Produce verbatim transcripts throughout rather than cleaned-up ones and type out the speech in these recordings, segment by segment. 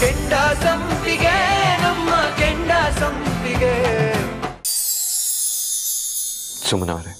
ಕೆಂಡ ಸಂಪಿಗೆ ನಮ್ಮ ಕೆಂಡ ಸಂಪಿಗೆ. ಸುಮನಾ ಅವರೇ,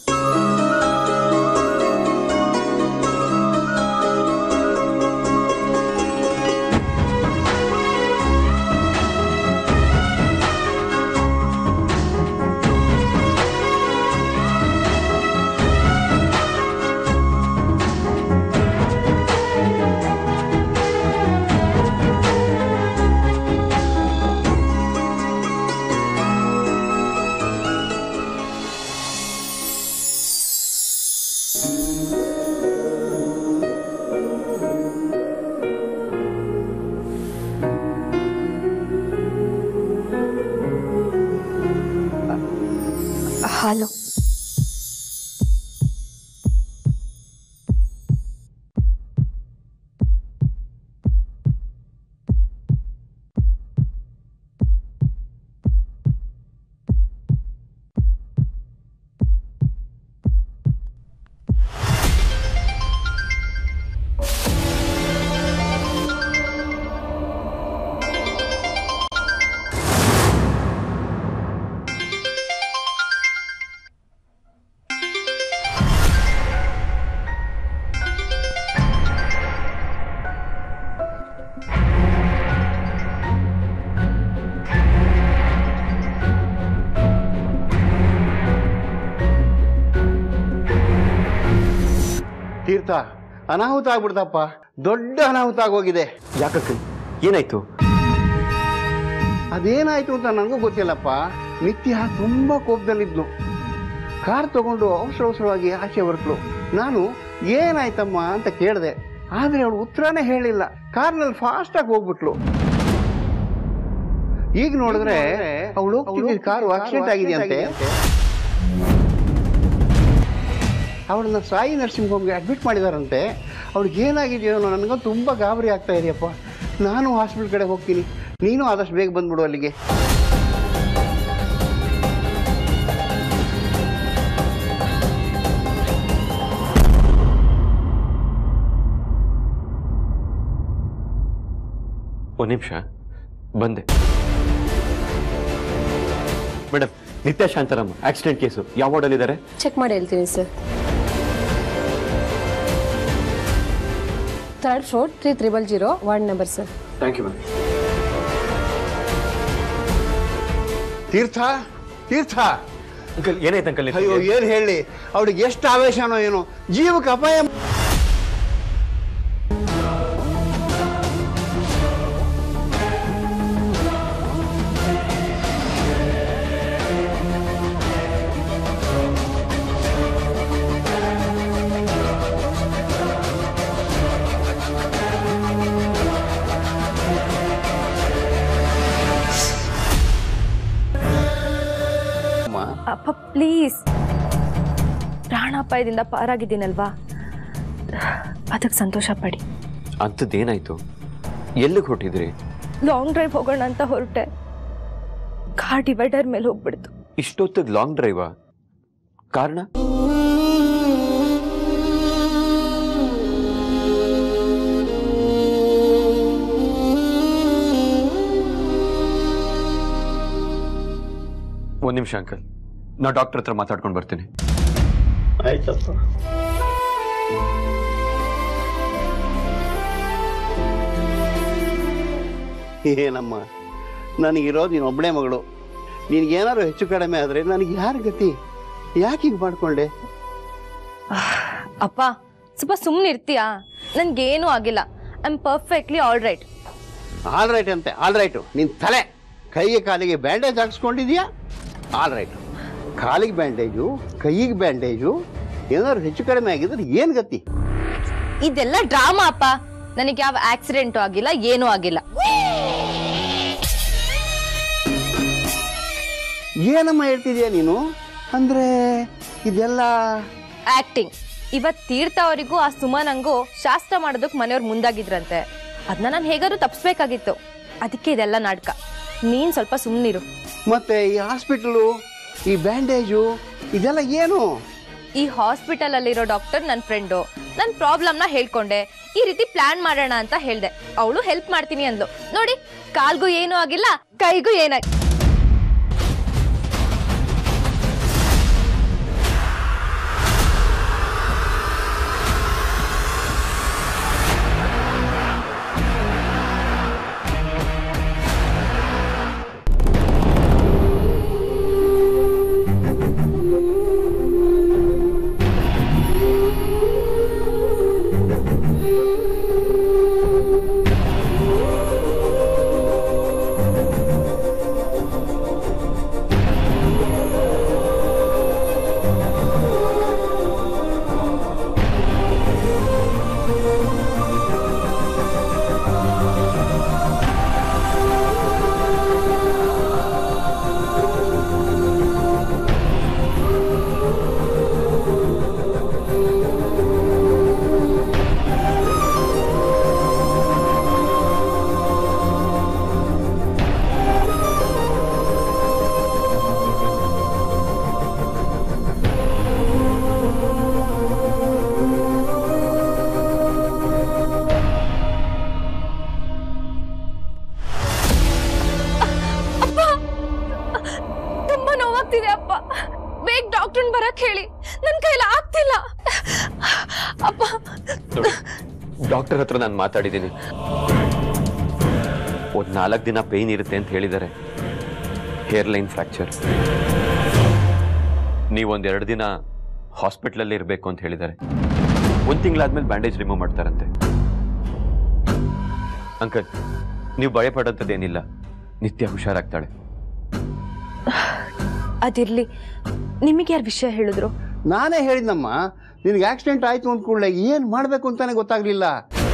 ಹಾಲು. ತೀರ್ಥ, ಅನಾಹುತ ಆಗ್ಬಿಡ್ತಪ್ಪ. ದೊಡ್ಡ ಅನಾಹುತ ಆಗೋಗಿದೆ. ಯಾಕಕ್ಕ, ಏನಾಯ್ತು? ಅದೇನಾಯ್ತು ಅಂತ ನನಗೂ ಗೊತ್ತಿಲ್ಲಪ್ಪ. ನಿತ್ಯ ತುಂಬಾ ಕೋಪದಲ್ಲಿದ್ಲು. ಕಾರ್ ತಗೊಂಡು ಅವಸರ ಅವಸರವಾಗಿ ಆಚೆ ಹೊರಟ್ಲು. ನಾನು ಏನಾಯ್ತಮ್ಮ ಅಂತ ಕೇಳಿದೆ, ಆದ್ರೆ ಅವಳು ಉತ್ತರನೇ ಹೇಳಿಲ್ಲ. ಕಾರ್ನಲ್ಲಿ ಫಾಸ್ಟ್ ಆಗಿ ಹೋಗ್ಬಿಟ್ಲು. ಈಗ ನೋಡಿದ್ರೆ ಅವಳು ಕಾರು ಆಕ್ಸಿಡೆಂಟ್ ಆಗಿದೆಯಂತೆ. ಅವಳನ್ನ ಸಾಯಿ ನರ್ಸಿಂಗ್ ಹೋಮ್ಗೆ ಅಡ್ಮಿಟ್ ಮಾಡಿದಾರಂತೆ. ಅವ್ಳಿಗೆ ಏನಾಗಿದೆಯೋ ನನಗೂ ತುಂಬ ಗಾಬರಿ ಆಗ್ತಾ ಇದೆಯಪ್ಪ. ನಾನು ಹಾಸ್ಪಿಟಲ್ ಕಡೆ ಹೋಗ್ತೀನಿ, ನೀನು ಆದಷ್ಟು ಬೇಗ ಬಂದ್ಬಿಡು ಅಲ್ಲಿಗೆ. ಒಂದು ನಿಮಿಷ, ಬಂದೆ. ಮೇಡಮ್, ನಿತ್ಯ ಶಾಂತಾರಾಮ್ ಆಕ್ಸಿಡೆಂಟ್ ಕೇಸು ಯಾವ ವಾರ್ಡಲ್ಲಿ ಇದ್ದಾರೆ? ಚೆಕ್ ಮಾಡಿ ಹೇಳ್ತೀನಿ sir. Third floor three triple zero ward number sir. Thank you ma'am. Teertha, Teertha, uncle ಏನಾಯ್ತು ಅಂಕಲ್? ಅಯ್ಯೋ ಏನು ಹೇಳಿ, ಅವಳಿಗೆ ಎಷ್ಟು ಆವೇಶನೋ ಏನೋ, ಜೀವಕ್ಕೆ ಅಪಾಯ. ಅಪ್ಪ ಪ್ಲೀಸ್, ಪ್ರಾಣಾಪಾಯದಿಂದ ಪಾರಾಗಿದ್ದೀನಲ್ವಾ, ಅದಕ್ಕೆ ಸಂತೋಷ ಪಡಿ. ಅಂಥದ್ದೇನಾಯ್ತು? ಎಲ್ಲಿಗೆ ಹೊರಟಿದ್ರಿ? ಲಾಂಗ್ ಡ್ರೈವ್ ಹೋಗೋಣ ಅಂತ ಹೊರಟೆ, ಕಾರ್ ಡಿವೈಡರ್ ಮೇಲೆ ಹೋಗ್ಬಿಡ್ತು. ಇಷ್ಟೊತ್ತಿಗೆ ಲಾಂಗ್ ಡ್ರೈವಾ? ಕಾರಣ? ಒಂದು ನಿಮಿಷ ಅಂಕಲ್, ನಾ ಡಾಕ್ಟರ್ ಹತ್ರ ಮಾತಾಡ್ಕೊಂಡು ಬರ್ತೀನಿ. ಆಯ್ತಪ್ಪ. ಏನಮ್ಮ, ನನಗಿರೋದು ನೀನು ಒಬ್ಬಳೇ ಮಗಳು. ನಿನಗೇನಾದ್ರು ಹೆಚ್ಚು ಕಡಿಮೆ ಆದರೆ ನನಗೆ ಯಾರ ಗತಿ? ಯಾಕೆ ಹೀಗೆ ಮಾಡ್ಕೊಂಡೆ? ಅಪ್ಪ ಸ್ವಲ್ಪ ಸುಮ್ಮನೆ ಇರ್ತೀಯಾ? ನನ್ಗೇನೂ ಆಗಿಲ್ಲ, I am perfectly all right. All right ಅಂತೆ? ಆಲ್ ರೈಟು ನಿನ್ನ ತಲೆ. ಕೈಗೆ ಕಾಲಿಗೆ ಬ್ಯಾಂಡೇಜ್ ಹಾಕ್ಸ್ಕೊಂಡಿದ್ಯಾ? All right. ಕಾಲಿಗೆ ಬ್ಯಾಂಡೇಜು, ಕೈಗೆ ಬ್ಯಾಂಡೇಜು, ಏನಾದ್ರು ಹೆಚ್ಚು ಕಡಿಮೆ ಆಗಿದ್ರೆ ಏನು ಗತಿ? ಇದೆಲ್ಲ ಡ್ರಾಮಾ ಅಪ್ಪ. ನನಗೆ ಯಾವ ಆಕ್ಸಿಡೆಂಟು ಆಗಿಲ್ಲ, ಏನೂ ಆಗಿಲ್ಲ. ಏನಮ್ಮ ಹೇಳ್ತಿದ್ಯಾ ನೀನು? ಅಂದ್ರೆ ಇದೆಲ್ಲ ಆಕ್ಟಿಂಗ್. ಇವತ್ ತೀರ್ಥ ಅವರಿಗೂ ಆ ಸುಮನಂಗೂ ಶಾಸ್ತ್ರ ಮಾಡೋದಕ್ಕೆ ಮನೆಯವ್ರು ಮುಂದಾಗಿದ್ರಂತೆ. ಅದನ್ನ ನಾನು ಹೇಗಾದ್ರೂ ತಪ್ಪಿಸ್ಬೇಕಾಗಿತ್ತು. ಅದಕ್ಕೆ ಇದೆಲ್ಲ ನಾಟಕ. ನೀನ್ ಸ್ವಲ್ಪ ಸುಮ್ಮನಿರು. ಮತ್ತೆ ಈ ಹಾಸ್ಪಿಟಲು, ಈ ಬ್ಯಾಂಡೇಜು, ಇದೆಲ್ಲ ಏನು? ಈ ಹಾಸ್ಪಿಟಲ್ ಅಲ್ಲಿರೋ ಡಾಕ್ಟರ್ ನನ್ನ ಫ್ರೆಂಡು, ನನ್ನ ಪ್ರಾಬ್ಲಮ್ನ ಹೇಳ್ಕೊಂಡೆ, ಈ ರೀತಿ ಪ್ಲಾನ್ ಮಾಡೋಣ ಅಂತ ಹೇಳ್ದೆ. ಅವಳು ಹೆಲ್ಪ್ ಮಾಡ್ತೀನಿ ಅಂದ್ಲು. ನೋಡಿ, ಕಾಲ್ಗೂ ಏನೂ ಆಗಿಲ್ಲ, ಕೈಗೂ ಏನಾಗಿ. ಡಾಕ್ಟರ್ ಹತ್ರ ನಾನು ಮಾತಾಡಿದ್ದೀನಿ. ಒಂದು ನಾಲ್ಕು ದಿನ ಪೇಯ್ನ್ ಇರುತ್ತೆ ಅಂತ ಹೇಳಿದ್ದಾರೆ. Hair line fracture. ನೀವೊಂದೆರಡು ದಿನ ಹಾಸ್ಪಿಟ್ಲಲ್ಲಿ ಇರಬೇಕು ಅಂತ ಹೇಳಿದ್ದಾರೆ. ಒಂದು ತಿಂಗಳಾದ್ಮೇಲೆ ಬ್ಯಾಂಡೇಜ್ ರಿಮೂವ್ ಮಾಡ್ತಾರಂತೆ. ಅಂಕಲ್, ನೀವು ಭಯ ಪಡೋಂಥದ್ದೇನಿಲ್ಲ. ನಿತ್ಯ ಹುಷಾರಾಗ್ತಾಳೆ. ಅದಿರ್ಲಿ, ನಿಮಗೆ ಯಾರು ವಿಷಯ ಹೇಳಿದ್ರು? ನಾನೇ ಹೇಳಿದ್ನಮ್ಮ, ನಿನಗೆ ಆಕ್ಸಿಡೆಂಟ್ ಆಯ್ತು ಅಂದ ಕೂಡಲೇ ಏನು ಮಾಡಬೇಕು ಅಂತಾನೆ ಗೊತ್ತಾಗ್ಲಿಲ್ಲ.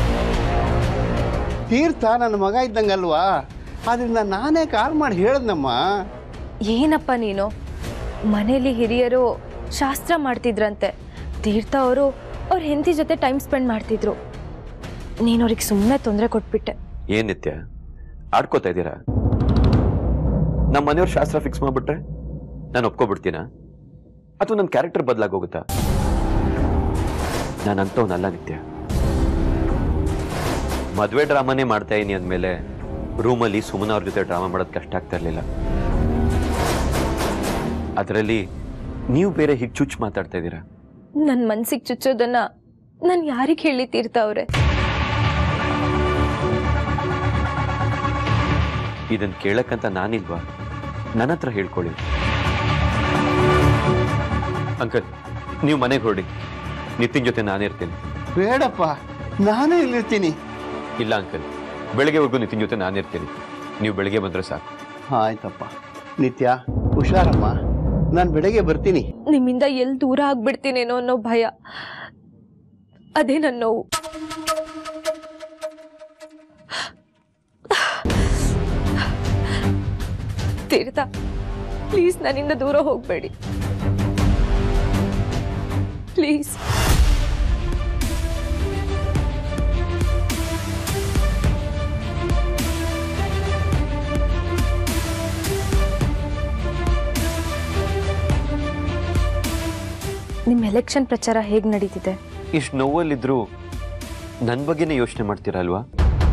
ತೀರ್ಥ ನನ್ನ ಮಗ ಇದ್ದಂಗಲ್ವಾ, ಆದ್ರಿಂದ ನಾನೇ ಕಾಲ್ ಮಾಡಿ ಹೇಳಿದ್ನಮ್ಮ. ಏನಪ್ಪ ನೀನು? ಮನೇಲಿ ಹಿರಿಯರು ಶಾಸ್ತ್ರ ಮಾಡ್ತಿದ್ರಂತೆ. ತೀರ್ಥ ಅವರು ಅವ್ರ ಹೆಂಡತಿ ಜೊತೆ ಟೈಮ್ ಸ್ಪೆಂಡ್ ಮಾಡ್ತಿದ್ರು. ನೀನು ಅವ್ರಿಗೆ ಸುಮ್ಮನೆ ತೊಂದರೆ ಕೊಟ್ಬಿಟ್ಟೆ. ಏನ್ ನಿತ್ಯ ಆಡ್ಕೋತಾ ಇದ್ದೀರಾ? ನಮ್ಮ ಮನೆಯವ್ರ ಶಾಸ್ತ್ರ ಫಿಕ್ಸ್ ಮಾಡ್ಬಿಟ್ರೆ ನಾನು ಒಪ್ಕೊಬಿಡ್ತೀನ? ಅಥವಾ ನನ್ನ ಕ್ಯಾರೆಕ್ಟರ್ ಬದಲಾಗೋಗುತ್ತಾ? ನಾನು ಅಂತವನಲ್ಲ ನಿತ್ಯ. ಮದುವೆ ಡ್ರಾಮಾನೇ ಮಾಡ್ತಾ ಇದೀನಿ ಅಂದಮೇಲೆ ರೂಮಲ್ಲಿ ಸುಮನ ಅವ್ರ ಜೊತೆ ಡ್ರಾಮಾ ಮಾಡೋದು ಕಷ್ಟ ಆಗ್ತಾ ಇರಲಿಲ್ಲ. ಅದರಲ್ಲಿ ನೀವು ಬೇರೆ ಹೀಗೆ ಚುಚ್ಚು ಮಾತಾಡ್ತಾ ಇದ್ದೀರಾ. ನನ್ನ ಮನ್ಸಿಗೆ ಚುಚ್ಚೋದನ್ನ ನಾನು ಯಾರಿಗೆ ಹೇಳಿ ತೀರ್ಥ ಅವ್ರೆ? ಇದನ್ನ ಕೇಳಕ್ಕಂತ ನಾನಿಲ್ವಾ? ನನ್ನ ಹತ್ರ ಹೇಳ್ಕೊಳ್ಳಿ. ಅಂಕಲ್, ನೀವು ಮನೆಗೆ ಹೊರಡಿ. ನಿತಿನ್ ಜೊತೆ ನಾನೇ ಇರ್ತೀನಿ. ಬೇಡಪ್ಪ, ನಾನೇ ಇಲ್ಲಿರ್ತೀನಿ. ಇಲ್ಲ ಅಂಕಲ್, ಬೆಳಗ್ಗೆವರೆಗೂ ನಿತಿನ್ ಜೊತೆ ನಾನಿರ್ತೀನಿ. ನೀವು ಬೆಳಗ್ಗೆ ಬಂದ್ರೆ ಸಾಕು. ಆಯ್ತಪ್ಪ. ನಿತ್ಯ ಹುಷಾರಮ್ಮ, ನಾನು ಬೆಳಗ್ಗೆ ಬರ್ತೀನಿ. ನಿಮ್ಮಿಂದ ಎಲ್ಲಿ ದೂರ ಆಗ್ಬಿಡ್ತೀನೇನೋ ಅನ್ನೋ ಭಯ, ಅದೇ ನನ್ನ ನೋವು. ತೀರ್ಥ, ಪ್ಲೀಸ್ ನನ್ನಿಂದ ದೂರ ಹೋಗ್ಬೇಡಿ ಪ್ಲೀಸ್. ನಿಮ್ಮ ಎಲೆಕ್ಷನ್ ಪ್ರಚಾರ ಹೇಗೆ ನಡೀತಿದೆ? ಇಷ್ಟು ನೋವಲ್ಲಿದ್ರು ನನ್ನ ಬಗ್ಗೆನೇ ಯೋಚನೆ ಮಾಡ್ತೀರಾ ಅಲ್ವಾ?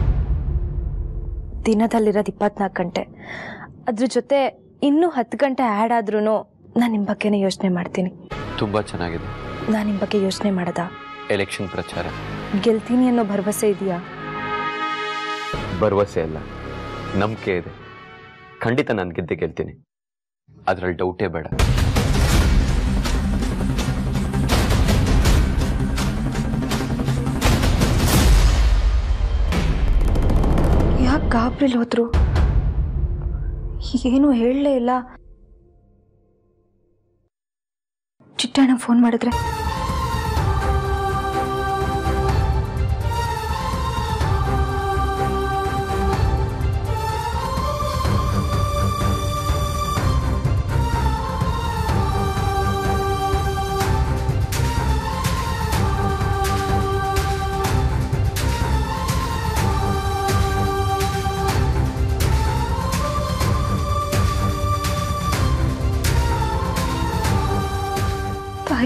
ದಿನದಲ್ಲಿರೋದು ಇಪ್ಪತ್ನಾಲ್ಕು ಗಂಟೆ, ಅದ್ರ ಜೊತೆ ಇನ್ನೂ ಹತ್ತು ಗಂಟೆ ಆ್ಯಡ್ ಆದ್ರೂ ನಾನು ನಿಮ್ಮ ಬಗ್ಗೆನೇ ಯೋಚನೆ ಮಾಡ್ತೀನಿ. ತುಂಬಾ ಚೆನ್ನಾಗಿದೆ. ನಾನು ನಿಮ್ಮ ಬಗ್ಗೆ ಯೋಚನೆ ಮಾಡದ? ಎಲೆಕ್ಷನ್ ಪ್ರಚಾರ ಗೆಲ್ತೀನಿ ಅನ್ನೋ ಭರವಸೆ ಇದೆಯಾ? ಭರವಸೆ ಅಲ್ಲ, ನಂಬಿಕೆ ಇದೆ. ಖಂಡಿತ ನಾನು ಗೆದ್ದೆ ಗೆಲ್ತೀನಿ, ಅದ್ರಲ್ಲಿ ಡೌಟೇ ಬೇಡ. ಯಾಕೆ ಗಾಬ್ರಿಲ್ ಹೋದ್ರು? ಏನು ಹೇಳಲೇ ಇಲ್ಲ. ಚಿಟ್ಟಣ್ಣ ಫೋನ್ ಮಾಡಿದ್ರೆ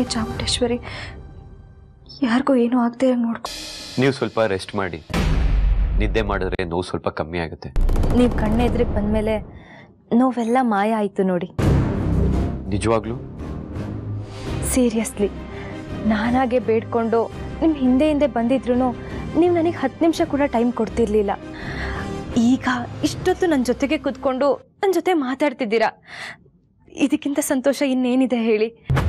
ತಾಯಿ ಚಾಮುಂಡೇಶ್ವರಿ ಯಾರಿಗೂ ಏನೂ ಆಗದೆ ನೋಡ್ಕೊ. ನೀವು ಸ್ವಲ್ಪ ರೆಸ್ಟ್ ಮಾಡಿ, ನಿದ್ದೆ ಮಾಡಿದ್ರೆ ನೋವು ಸ್ವಲ್ಪ ಕಮ್ಮಿ ಆಗುತ್ತೆ. ನೀವು ಕಣ್ಣೆದ್ರಿಗೆ ಬಂದಮೇಲೆ ನೋವೆಲ್ಲ ಮಾಯ ಆಯಿತು ನೋಡಿ. ನಿಜವಾಗ್ಲೂ ಸೀರಿಯಸ್ಲಿ, ನಾನಾಗೆ ಬೇಡ್ಕೊಂಡು ನಿಮ್ಮ ಹಿಂದೆ ಹಿಂದೆ ಬಂದಿದ್ರು ನೀವು ನನಗೆ ಹತ್ತು ನಿಮಿಷ ಕೂಡ ಟೈಮ್ ಕೊಡ್ತಿರ್ಲಿಲ್ಲ. ಈಗ ಇಷ್ಟೊತ್ತು ನನ್ನ ಜೊತೆಗೆ ಕೂತ್ಕೊಂಡು ನನ್ನ ಜೊತೆ ಮಾತಾಡ್ತಿದ್ದೀರಾ. ಇದಕ್ಕಿಂತ ಸಂತೋಷ ಇನ್ನೇನಿದೆ ಹೇಳಿ?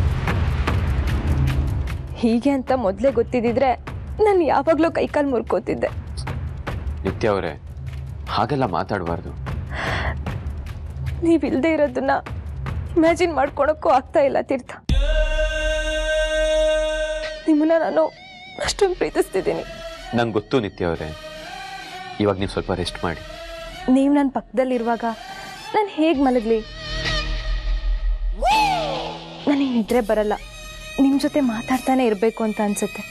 ಹೀಗೆ ಅಂತ ಮೊದಲೇ ಗೊತ್ತಿದ್ದಿದ್ರೆ ನಾನು ಯಾವಾಗಲೂ ಕೈಕಾಲು ಮುರ್ಕೋತಿದ್ದೆ. ನಿತ್ಯ ಅವರೇ, ಹಾಗೆಲ್ಲ ಮಾತಾಡಬಾರ್ದು. ನೀವಿಲ್ಲದೆ ಇರೋದನ್ನ ಇಮ್ಯಾಜಿನ್ ಮಾಡ್ಕೊಳಕ್ಕೂ ಆಗ್ತಾ ಇಲ್ಲ ತೀರ್ಥ. ನಿಮ್ಮನ್ನ ನಾನು ಅಷ್ಟೊಂದು ಪ್ರೀತಿಸ್ತಿದ್ದೀನಿ. ನಂಗೆ ಗೊತ್ತು ನಿತ್ಯ ಅವರೇ, ಇವಾಗ ನೀವು ಸ್ವಲ್ಪ ರೆಸ್ಟ್ ಮಾಡಿ. ನೀವು ನನ್ನ ಪಕ್ಕದಲ್ಲಿರುವಾಗ ನಾನು ಹೇಗೆ ಮಲಗಲಿ? ನನಗೆ ನಿದ್ರೆ ಬರಲ್ಲ. ನಿಮ್ಮ ಜೊತೆ ಮಾತಾಡ್ತಾನೆ ಇರಬೇಕು ಅಂತ ಅನ್ಸುತ್ತೆ.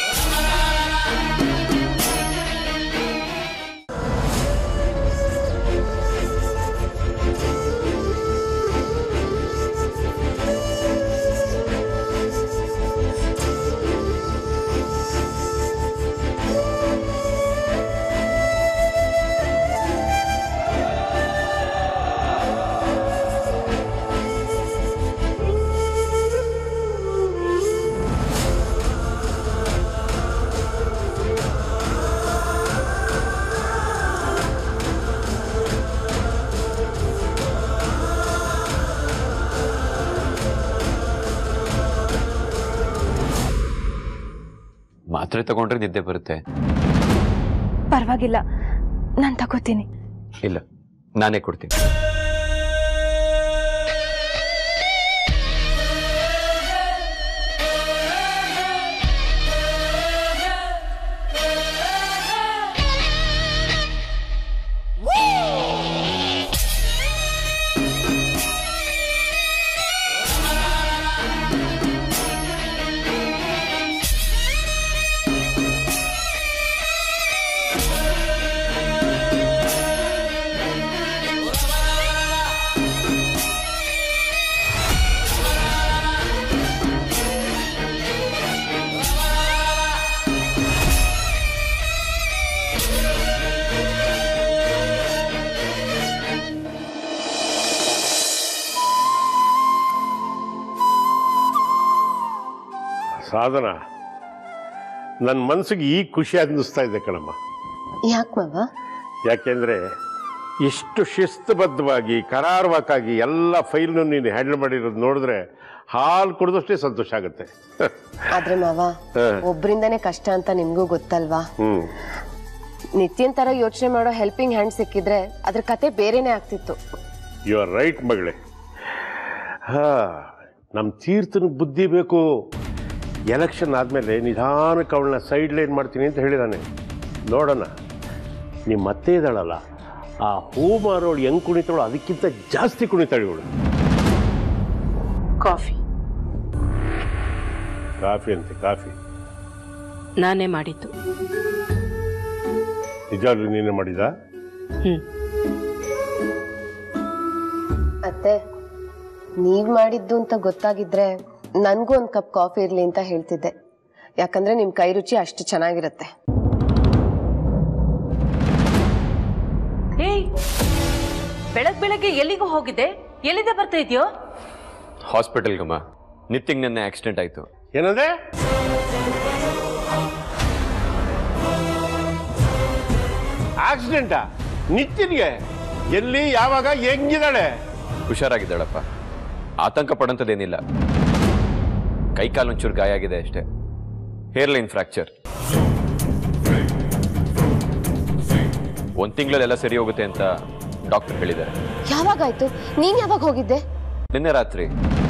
ಮಾತ್ರೆ ತಗೊಂಡ್ರೆ ನಿದ್ದೆ ಬರುತ್ತೆ. ಪರವಾಗಿಲ್ಲ, ನಾನು ತಗೋತೀನಿ. ಇಲ್ಲ, ನಾನೇ ಕೊಡ್ತೀನಿ. ಸಾಧನ, ನನ್ನ ಮನಸ್ಸಿಗೆ ಈಗ ಖುಷಿ ಅನ್ನಿಸ್ತಾ ಇದೆ ಕಣಮ್ಮ. ಯಾಕೆ ಮಾವ? ಯಾಕೆಂದರೆ ಎಷ್ಟು ಶಿಸ್ತುಬದ್ಧವಾಗಿ ಕರಾರುವಾಕಾಗಿ ಎಲ್ಲ ಫೈಲ್ನು ನೀನು ಹ್ಯಾಂಡಲ್ ಮಾಡಿರೋದು ನೋಡಿದ್ರೆ ಹಾಲು ಕುಡಿದಷ್ಟೇ ಸಂತೋಷ ಆಗುತ್ತೆ. ಆದ್ರೆ ಮಾವ, ಒಬ್ಬರಿಂದನೇ ಕಷ್ಟ ಅಂತ ನಿಮ್ಗೂ ಗೊತ್ತಲ್ವಾ? ಹ್ಮ್ ನಿತ್ಯನ್ ತರ ಯೋಚನೆ ಮಾಡೋ ಹೆಲ್ಪಿಂಗ್ ಹ್ಯಾಂಡ್ ಸಿಕ್ಕಿದ್ರೆ ಅದ್ರ ಕತೆ ಬೇರೆನೇ ಆಗ್ತಿತ್ತು. ಯು ಆರ್ ರೈಟ್ ಮಗಳೇ. ಹಾ, ನಮ್ಮ ತೀರ್ಥನ ಬುದ್ಧಿ ಬೇಕು. ಎಲೆಕ್ಷನ್ ಆದಮೇಲೆ ನಿಧಾನಕ್ಕೆ ಅವಳನ್ನ ಸೈಡ್ ಲೈನ್ ಮಾಡ್ತೀನಿ ಅಂತ ಹೇಳಿದಾನೆ. ನೋಡೋಣ, ನಿಮ್ಮ ಮತ್ತೆ ಇದ್ದಾಳಲ್ಲ, ಆ ಹೂ ಮಾರೋಳು ಹೆಂಗೆ ಕುಣಿತಾಳು ಅದಕ್ಕಿಂತ ಜಾಸ್ತಿ ಕುಣಿತಾಳೆ ಇವಳು. ಕಾಫಿ ಕಾಫಿ ಅಂತೆ? ಕಾಫಿ ನಾನೇ ಮಾಡಿದ್ದು. ನಿಜಾಗ್ಲೂ ನೀನೇ ಮಾಡಿದ? ಹ್ಮ್. ಅತ್ತೆ, ನೀವ್ ಮಾಡಿದ್ದು ಅಂತ ಗೊತ್ತಾಗಿದ್ರೆ ನನ್ಗೂ ಒಂದ್ ಕಪ್ ಕಾಫಿ ಇರ್ಲಿ ಅಂತ ಹೇಳ್ತಿದ್ದೆ. ಯಾಕಂದ್ರೆ ನಿಮ್ ಕೈ ರುಚಿ ಅಷ್ಟು ಚೆನ್ನಾಗಿರುತ್ತೆ. ಏಯ್, ಬೆಳಗ್ ಬೆಳಗ್ಗೆ ಎಲ್ಲಿಗೂ ಹೋಗಿದೆ? ಎಲ್ಲಿಂದ ಬರ್ತಾ ಇದೆಯೋ? ಹಾಸ್ಪಿಟಲ್ಗಮ್ಮ. ನಿತ್ಯಂಗ್ ನೆನ್ನೆ ಆಕ್ಸಿಡೆಂಟ್ ಆಯ್ತು. ಏನಂದ್ರೆ? ಆಕ್ಸಿಡೆಂಟಾ? ನಿತ್ಯನ್ಗೆ? ಎಲ್ಲಿ, ಯಾವಾಗ, ಹೆಂಗಿದ್ದಾಳೆ? ಹುಷಾರಾಗಿದ್ದಾಳಪ್ಪ, ಆತಂಕ ಪಡೋಂಥದ್ದೇನಿಲ್ಲ. ಕೈ ಕಾಲು ಒಂಚೂರು ಗಾಯ ಆಗಿದೆ ಅಷ್ಟೇ. Hairline fracture. ಒಂದ್ ತಿಂಗಳಲ್ಲೆಲ್ಲ ಸರಿ ಹೋಗುತ್ತೆ ಅಂತ ಡಾಕ್ಟರ್ ಹೇಳಿದ್ದಾರೆ. ಯಾವಾಗಾಯ್ತು? ನೀನ್ ಯಾವಾಗ ಹೋಗಿದ್ದೆ? ನಿನ್ನೆ ರಾತ್ರಿ.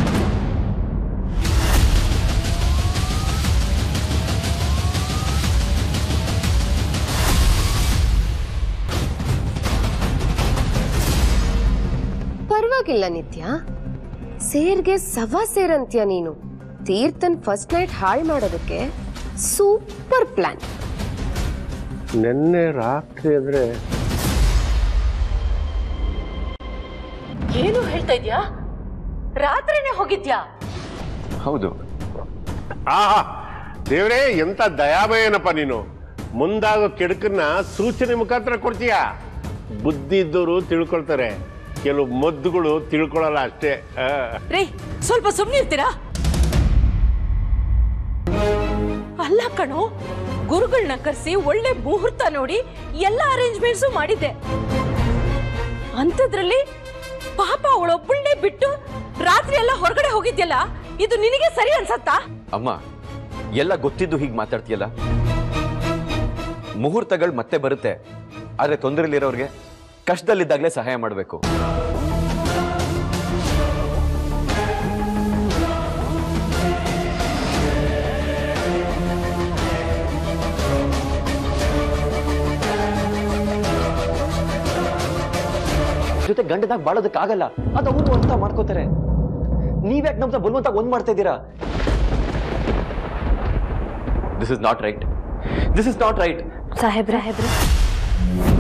ಪರವಾಗಿಲ್ಲ ನಿತ್ಯ, ಸೇರ್ಗೆ ಸವಾ ಸೇರಂತ್ಯ ನೀನು. ತೀರ್ಥನ್ ಫಸ್ಟ್ ನೈಟ್ ಹಾಳು ಮಾಡೋದಕ್ಕೆ ಸೂಪರ್ ಪ್ಲಾನ್. ನಿನ್ನೆ ರಾತ್ರಿ ಅಂದ್ರೆ ಏನು ಹೇಳ್ತಾ ಇದ್ಯಾ? ರಾತ್ರಿನೇ ಹೋಗಿದ್ಯಾ? ಹೌದು. ಆಹಾ ದೇವ್ರೇ ಎಂತ ದಯಾಮಯನಪ್ಪ ನೀನು. ಮುಂದಾಗೋ ಕೆಡುಕನ್ನ ಸೂಚನೆ ಮುಖಾಂತರ ಕೊಡ್ತೀಯ. ಬುದ್ಧಿ ಇದ್ದವರು ತಿಳ್ಕೊಳ್ತಾರೆ, ಕೆಲವು ಮದ್ದುಗಳು ತಿಳ್ಕೊಳ್ಳಲ್ಲ ಅಷ್ಟೇ. ರೀ ಸ್ವಲ್ಪ ಸುಮ್ಮನೆ ಇರ್ತೀರಾ? ಅಲ್ಲ ಕಣೋ, ಗುರುಗಳನ್ನ ಕರೆಸಿ ಒಳ್ಳೆ ಮುಹೂರ್ತ ನೋಡಿ ಎಲ್ಲ ಅರೇಂಜ್ಮೆಂಟ್ಸು ಮಾಡಿದ್ದೆ. ಅಂಥದ್ರಲ್ಲಿ ಪಾಪ ಅವಳೊಬ್ಬಳನ್ನೇ ಬಿಟ್ಟು ರಾತ್ರಿ ಎಲ್ಲ ಹೊರಗಡೆ ಹೋಗಿದ್ಯಲ್ಲ, ಇದು ನಿನಗೆ ಸರಿ ಅನ್ಸತ್ತಾ? ಅಮ್ಮ, ಎಲ್ಲ ಗೊತ್ತಿದ್ದು ಹೀಗೆ ಮಾತಾಡ್ತೀಯಲ್ಲ. ಮುಹೂರ್ತಗಳು ಮತ್ತೆ ಬರುತ್ತೆ, ಆದ್ರೆ ತೊಂದರೆಲಿರೋರ್ಗೆ ಕಷ್ಟದಲ್ಲಿದ್ದಾಗಲೇ ಸಹಾಯ ಮಾಡಬೇಕು. ಜೊತೆ ಗಂಡದಾಗ ಬಾಳೋದಕ್ಕಾಗಲ್ಲ, ಅದು ಅವರು ಅರ್ಥ ಮಾಡ್ಕೋತಾರೆ. ನೀವ್ಯಾಕೆ ನಮ್ನ ಬಲವಂತ ಒಂದ್ ಮಾಡ್ತಾ ಇದ್ದೀರಾ? This is not right. This is not right. ಸಾಹೇಬ್ರೆ ಸಾಹೇಬ್ರೆ